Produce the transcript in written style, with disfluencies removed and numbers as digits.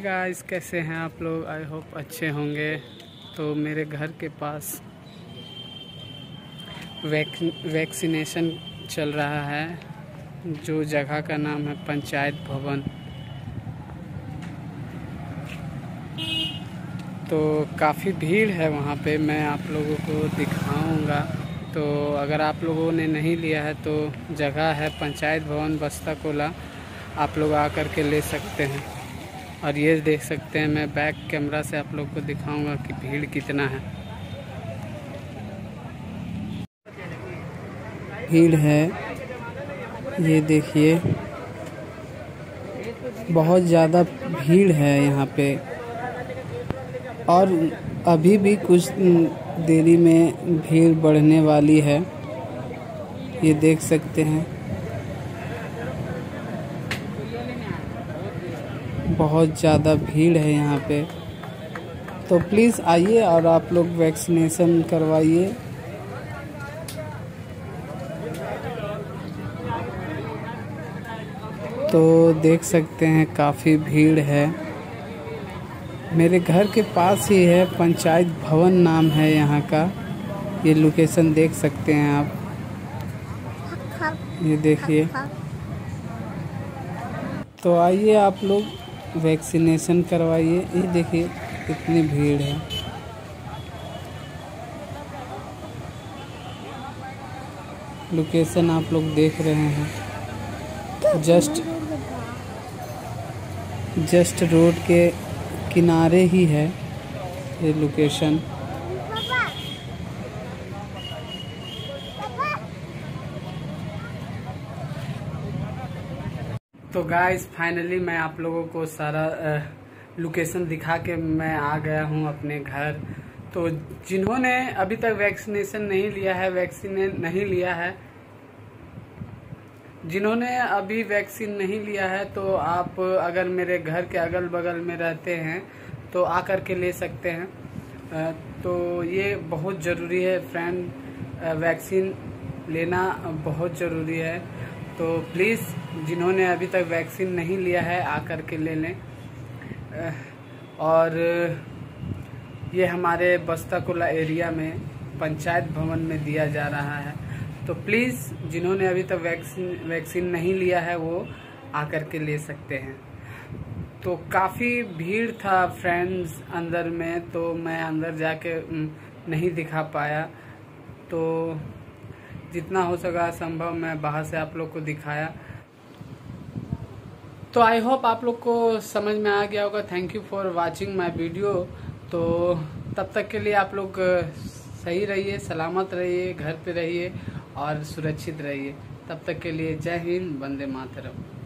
Guys, कैसे हैं आप लोग? आई होप अच्छे होंगे। तो मेरे घर के पास वैक्सीनेशन चल रहा है, जो जगह का नाम है पंचायत भवन। तो काफ़ी भीड़ है वहाँ पे, मैं आप लोगों को दिखाऊंगा। तो अगर आप लोगों ने नहीं लिया है तो जगह है पंचायत भवन बस्ता कोला, आप लोग आकर के ले सकते हैं। और ये देख सकते हैं, मैं बैक कैमरा से आप लोग को दिखाऊंगा कि भीड़ कितना है। भीड़ है, ये देखिए, बहुत ज़्यादा भीड़ है यहाँ पे। और अभी भी कुछ देरी में भीड़ बढ़ने वाली है, ये देख सकते हैं। बहुत ज़्यादा भीड़ है यहाँ पे, तो प्लीज़ आइए और आप लोग वैक्सीनेशन करवाइए। तो देख सकते हैं काफ़ी भीड़ है। मेरे घर के पास ही है, पंचायत भवन नाम है यहाँ का। ये लोकेशन देख सकते हैं आप, ये देखिए। तो आइए आप लोग वैक्सीनेशन करवाइए। ये देखिए कितनी भीड़ है। लोकेशन आप लोग देख रहे हैं, जस्ट रोड के किनारे ही है ये लोकेशन। तो गाइस, फाइनली मैं आप लोगों को सारा लोकेशन दिखा के मैं आ गया हूं अपने घर। तो जिन्होंने अभी तक वैक्सीनेशन नहीं लिया है, जिन्होंने अभी वैक्सीन नहीं लिया है, तो आप अगर मेरे घर के अगल बगल में रहते हैं तो आकर के ले सकते हैं। तो ये बहुत ज़रूरी है फ्रेंड, वैक्सीन लेना बहुत ज़रूरी है। तो प्लीज़ जिन्होंने अभी तक वैक्सीन नहीं लिया है, आकर के ले लें। और ये हमारे बस्ता कोला एरिया में पंचायत भवन में दिया जा रहा है। तो प्लीज़ जिन्होंने अभी तक वैक्सीन नहीं लिया है, वो आकर के ले सकते हैं। तो काफ़ी भीड़ था फ्रेंड्स अंदर में, तो मैं अंदर जाके नहीं दिखा पाया। तो जितना हो सका संभव मैं बाहर से आप लोग को दिखाया। तो आई होप आप लोग को समझ में आ गया होगा। Thank you for watching my video. तो तब तक के लिए आप लोग सही रहिए, सलामत रहिए, घर पे रहिए और सुरक्षित रहिए। तब तक के लिए जय हिंद, वंदे मातरम।